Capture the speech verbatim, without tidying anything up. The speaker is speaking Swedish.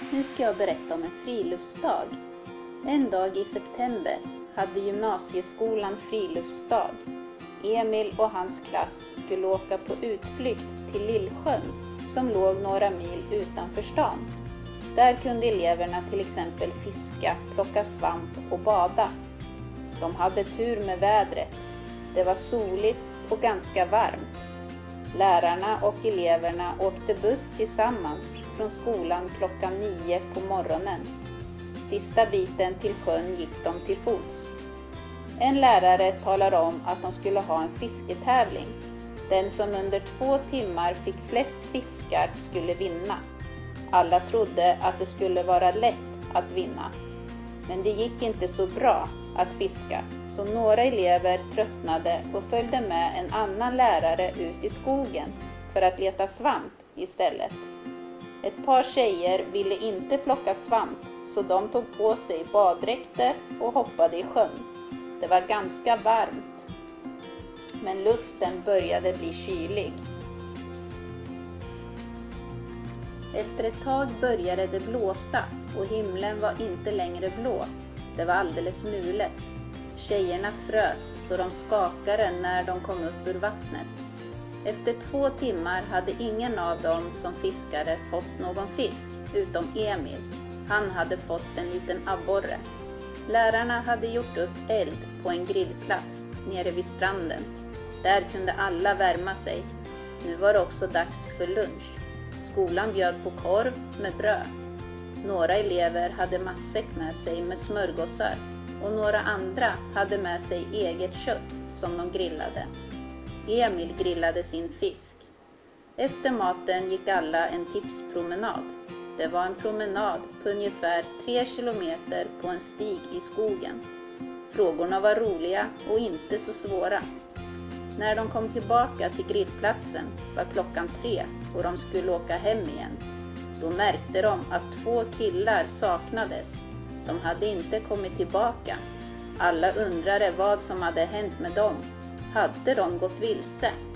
Nu ska jag berätta om en friluftsdag. En dag i september hade gymnasieskolan friluftsdag. Emil och hans klass skulle åka på utflykt till Lillsjön som låg några mil utanför stan. Där kunde eleverna till exempel fiska, plocka svamp och bada. De hade tur med vädret. Det var soligt och ganska varmt. Lärarna och eleverna åkte buss tillsammans från skolan klockan nio på morgonen. Sista biten till sjön gick de till fots. En lärare talade om att de skulle ha en fisketävling. Den som under två timmar fick flest fiskar skulle vinna. Alla trodde att det skulle vara lätt att vinna. Men det gick inte så bra att fiska, så några elever tröttnade och följde med en annan lärare ut i skogen för att leta svamp istället. Ett par tjejer ville inte plocka svamp, så de tog på sig baddräkter och hoppade i sjön. Det var ganska varmt, men luften började bli kylig. Efter ett tag började det blåsa och himlen var inte längre blå. Det var alldeles mulet. Tjejerna frös så de skakade när de kom upp ur vattnet. Efter två timmar hade ingen av dem som fiskade fått någon fisk, utom Emil. Han hade fått en liten abborre. Lärarna hade gjort upp eld på en grillplats nere vid stranden. Där kunde alla värma sig. Nu var det också dags för lunch. Skolan bjöd på korv med bröd. Några elever hade matsäck med sig med smörgåsar och några andra hade med sig eget kött som de grillade. Emil grillade sin fisk. Efter maten gick alla en tipspromenad. Det var en promenad på ungefär tre kilometer på en stig i skogen. Frågorna var roliga och inte så svåra. När de kom tillbaka till grillplatsen var klockan tre och de skulle åka hem igen. Då märkte de att två killar saknades. De hade inte kommit tillbaka. Alla undrade vad som hade hänt med dem. Hade de gått vilse?